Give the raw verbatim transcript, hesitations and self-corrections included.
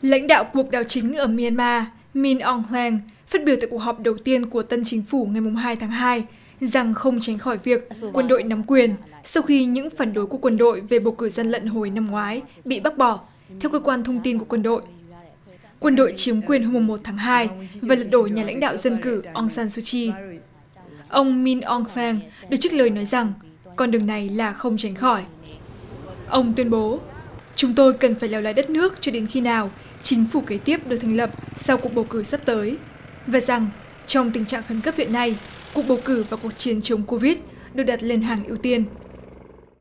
Lãnh đạo cuộc đảo chính ở Myanmar, Min Aung Hlaing, phát biểu tại cuộc họp đầu tiên của tân chính phủ ngày hai tháng hai rằng không tránh khỏi việc quân đội nắm quyền sau khi những phản đối của quân đội về bầu cử gian lận hồi năm ngoái bị bác bỏ, theo cơ quan thông tin của quân đội. Quân đội chiếm quyền hôm một tháng hai và lật đổ nhà lãnh đạo dân cử Aung San Suu Kyi. Ông Min Aung Hlaing được trích lời nói rằng con đường này là không tránh khỏi. Ông tuyên bố, chúng tôi cần phải leo lái đất nước cho đến khi nào chính phủ kế tiếp được thành lập sau cuộc bầu cử sắp tới, và rằng trong tình trạng khẩn cấp hiện nay, cuộc bầu cử và cuộc chiến chống Covid được đặt lên hàng ưu tiên.